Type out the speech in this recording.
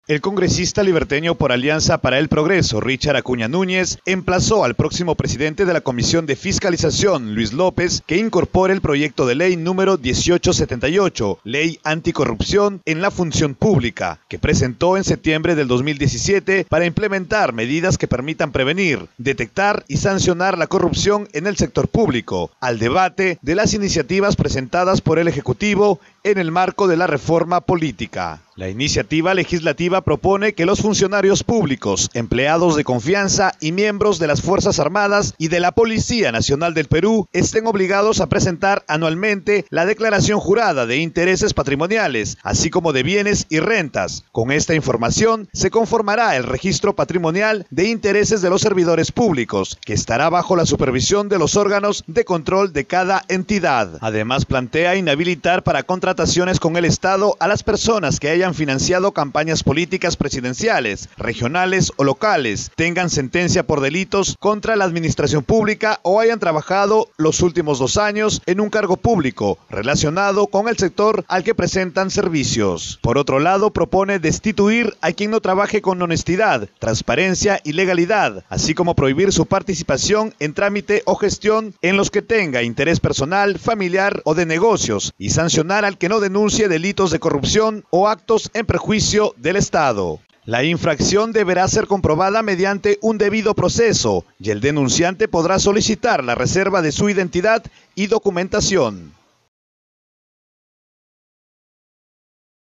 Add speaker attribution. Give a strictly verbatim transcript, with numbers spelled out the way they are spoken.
Speaker 1: El congresista liberteño por Alianza para el Progreso, Richard Acuña Núñez, emplazó al próximo presidente de la Comisión de Fiscalización, Luis López, que incorpore el proyecto de ley número dieciocho setenta y ocho, Ley Anticorrupción en la Función Pública, que presentó en septiembre del dos mil diecisiete para implementar medidas que permitan prevenir, detectar y sancionar la corrupción en el sector público, al debate de las iniciativas presentadas por el Ejecutivo en el marco de la reforma política. La iniciativa legislativa propone que los funcionarios públicos, empleados de confianza y miembros de las Fuerzas Armadas y de la Policía Nacional del Perú estén obligados a presentar anualmente la declaración jurada de intereses patrimoniales, así como de bienes y rentas. Con esta información se conformará el registro patrimonial de intereses de los servidores públicos, que estará bajo la supervisión de los órganos de control de cada entidad. Además, plantea inhabilitar para contrataciones con el Estado a las personas que hayan financiado campañas políticas presidenciales, regionales o locales, tengan sentencia por delitos contra la administración pública o hayan trabajado los últimos dos años en un cargo público relacionado con el sector al que presentan servicios. Por otro lado, propone destituir a quien no trabaje con honestidad, transparencia y legalidad, así como prohibir su participación en trámite o gestión en los que tenga interés personal, familiar o de negocios, y sancionar al que no denuncie delitos de corrupción o actos en perjuicio del Estado. La infracción deberá ser comprobada mediante un debido proceso y el denunciante podrá solicitar la reserva de su identidad y documentación.